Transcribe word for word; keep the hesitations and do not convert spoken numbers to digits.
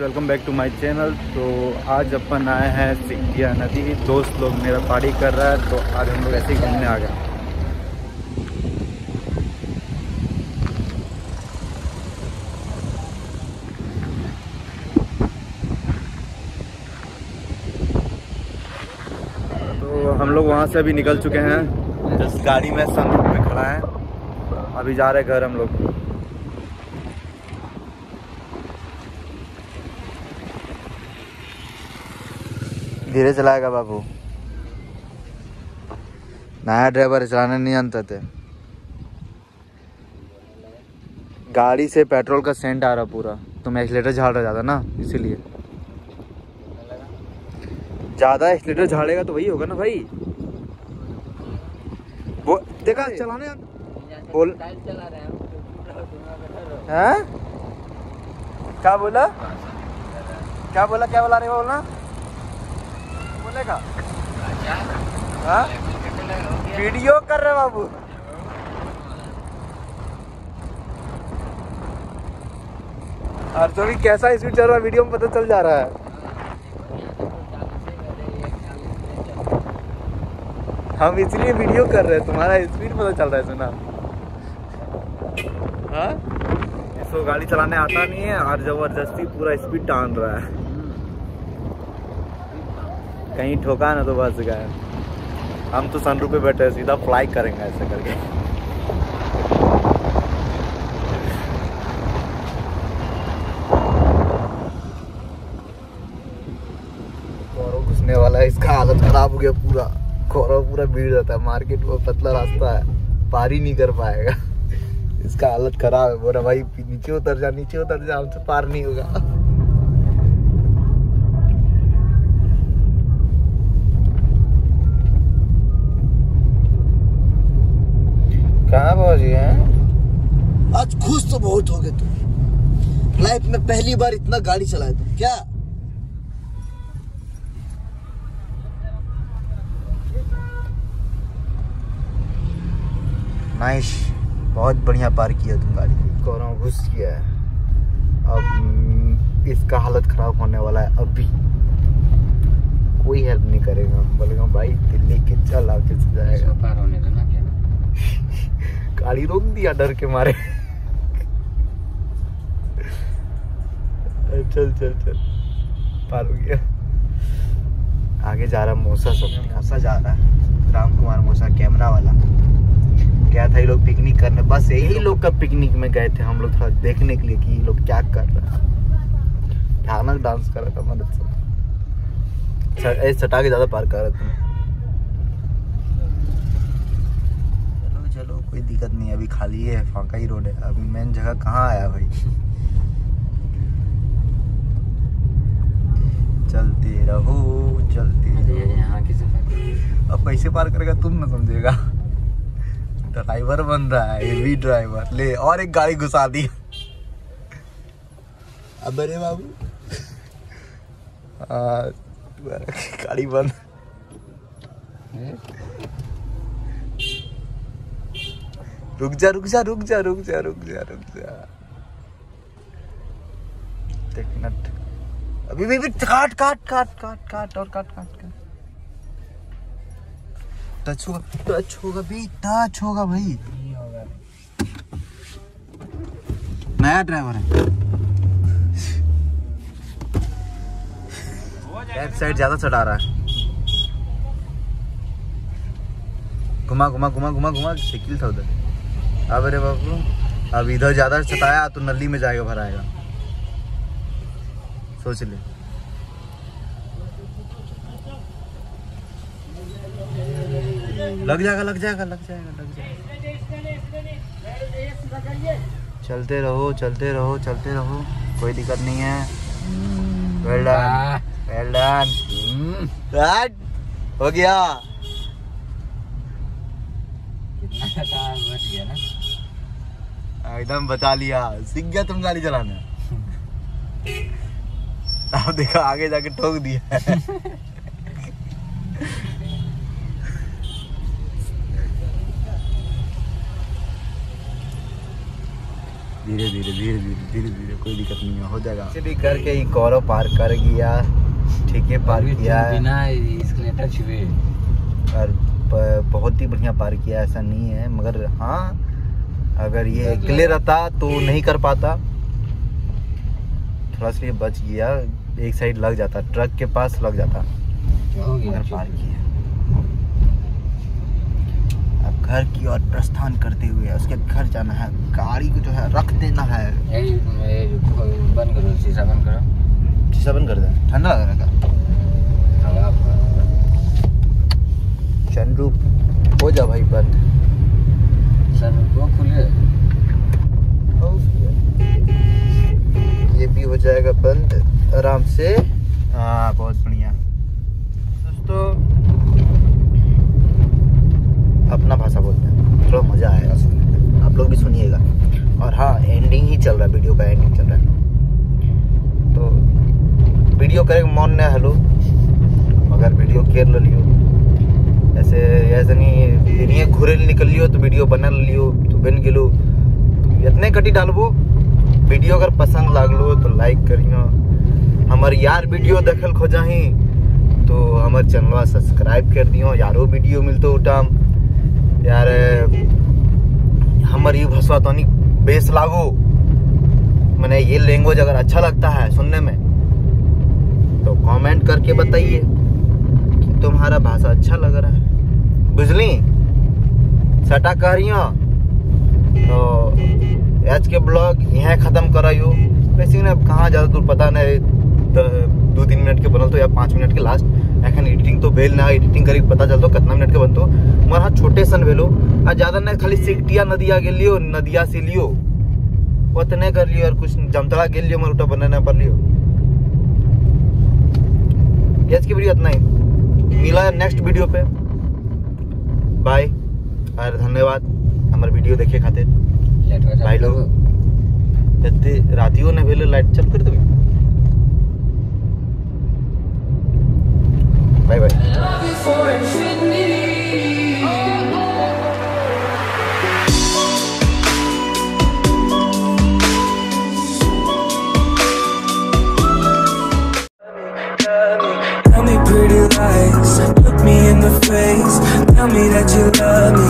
Welcome back to my channel. तो आज अपन आए हैं सिकिया नदी। दोस्त लोग मेरा पार्टी कर रहा है तो आज हम लोग ऐसे ही घूमने आ गए। तो हम लोग वहाँ से अभी निकल चुके हैं। जिस गाड़ी में सनरूफ में खड़ा है, अभी जा रहे घर हम लोग। धीरे चलाएगा बाबू, नया ड्राइवर चलाने नहीं जानते थे। गाड़ी से पेट्रोल का सेंट आ रहा पूरा। तुम एक्सीलेटर झाड़ रहा ज़्यादा ना, इसीलिए। ज़्यादा एक्सीलेटर झाड़ेगा तो वही होगा ना भाई। वो देखा चलाने बोल हैं? क्या बोला क्या बोला क्या बोला नहीं बोलना बोलेगा। हाँ वीडियो कर रहे बाबू। और तो भी कैसा स्पीड चल रहा है वीडियो में पता चल जा रहा है। हम इसलिए वीडियो कर रहे हैं, तुम्हारा स्पीड पता चल रहा है। सुना हाँ, इसको गाड़ी चलाने आता नहीं है और जबरदस्ती पूरा स्पीड टान रहा है। कहीं ठोका ना तो बस गए। हम तो सनरूफ पे बैठे हैं, सीधा फ्लाई करेंगे ऐसे करके। कौरव घुसने वाला है, इसका हालत खराब हो गया पूरा। कौरव पूरा भीड़ रहता है, मार्केट में पतला रास्ता है, पार ही नहीं कर पाएगा। इसका हालत खराब है। बोला भाई नीचे उतर जा नीचे उतर जा, हमसे पार नहीं होगा। कहाँ पहुँच गए हैं? आज खुश तो बहुत हो गए तुम। लाइफ में पहली बार इतना गाड़ी चलाए तुम क्या? नाइस, बहुत बढ़िया पार किया तुम गाड़ी। कौरव घुस गया है, अब इसका हालत खराब होने वाला है। अभी कोई हेल्प नहीं करेगा। बोलेगा भाई दिल्ली के चल, आगे से जाएगा। पार होने देना क्या? गाड़ी रोक दिया डर के मारे। चल चल चल, पार हो गया। आगे जा रहा मौसा, सब मौसा जा रहा है। राम कुमार मौसा कैमरा वाला गया था ये लोग पिकनिक करने। बस यही लोग का पिकनिक में गए थे हम लोग, थोड़ा देखने के लिए कि ये लोग क्या कर रहे हैं। भयानक डांस कर रहा था मदद से। सटा के ज्यादा पार कर रहे थे। कोई दिक्कत नहीं, अभी खाली है, फांका ही रोड है। अभी मेन जगह कहाँ आया भाई। चलते रहो चलते रहो। यहाँ की सफर अब कैसे पार करेगा तुम ना समझेगा। ड्राइवर बन रहा है, हेवी ड्राइवर। ले और एक गाड़ी घुसा दी। अब अरे बाबू गाड़ी बंद। रुक जा रुक जा रुक जा रुक जा रुक जा रुक जा। नट अभी भी, भी काट काट काट काट काट और काट काट काट। टच होगा टच होगा भी टच होगा भाई। नया ड्राइवर है। लेफ्ट साइड ज्यादा चढ़ा रहा है। घुमा घुमा घुमा घुमा घुमा साइकिल था उधर। अब अरे बाबू, अब इधर ज्यादा सताया तो नली में जाएगा, भराएगा। सोच ले। लग जाएगा लग जाएगा लग जाएगा लग जाएगा। चलते रहो चलते रहो चलते रहो, कोई दिक्कत नहीं है। Well done well done. हो गया। एकदम बचा लिया, सीख गया तुम गाड़ी चलाना। अब देखो आगे जाके ठोक दिया। धीरे धीरे धीरे धीरे धीरे धीरे धीरे कोई दिक्कत नहीं है, हो जाएगा। भी करके ही कौरव पार कर गया, ठीक है पार किया बिना एस्केलेटर छुए और बहुत ही बढ़िया पार किया, ऐसा नहीं है। मगर हाँ अगर ये अकेले रहता तो नहीं कर पाता, थोड़ा सा बच गया, एक साइड लग जाता, ट्रक के पास लग जाता, मगर पार किया। अब घर की ओर प्रस्थान करते हुए उसके घर जाना है, गाड़ी को जो है रख देना है। बंद करो, शीशा बंद करो, शीशा बंद कर दे, ठंडा लग रहा है। सनरूफ हो जा भाई बंद, सनरूफ खुले, ये भी हो जाएगा बंद आराम से। हाँ बहुत बढ़िया दोस्तों, अपना भाषा बोलते हैं, थोड़ा मजा आएगा सुनने में, आप लोग भी सुनिएगा। और हाँ एंडिंग ही चल रहा है, वीडियो का एंडिंग चल रहा है, तो वीडियो करे मन नहीं हेलो, मगर वीडियो केयर ले लियो, ऐसे ऐसे नहीं नहीं घुरे निकल लियो तो वीडियो बना लियो तो बन गेलो, इतने कटी डालबो। वीडियो अगर पसंद लागलो तो लाइक करियो, हमार यार वीडियो देखल खोजाही तो हमार चैनल सब्सक्राइब कर दियो, यारो वीडियो मिलतो उटाम यार, हमार ये भाषा तो नहीं बेस लागो, मैंने ये लैंग्वेज अगर अच्छा लगता है सुनने में तो कमेंट करके बताइए कि तुम्हारा भाषा अच्छा लग रहा है, बुझली सटा कह रही हो। तो आज के ब्लॉग यहाँ खत्म कराइयो, वैसे ना कहाँ ज़्यादा दूर पता नहीं, दो तीन मिनट के बनल तो या पाँच मिनट के लास्ट, एखन एडिटिंग तो भेल ना, एडिटिंग करी पता चलतो कितना मिनट के बनतो, मगर हाँ छोटे सन भेलो आ ज़्यादा नहीं, खाली सिकटिया नदिया गेल लियो, नदिया से लियो उतने कर लियो और कुछ जमतड़ा गेल लियो, मरुटा बनाना पर लियो। आज की वीडियो इतना ही, मिला है नेक्स्ट वीडियो पे, बाय और धन्यवाद हमारे वीडियो देखे खातिर भाई लोग। इतने रातियों ने भेले लाइट चल कर, bye bye. Tell me pretty lies, look me in the face, tell me that you love me.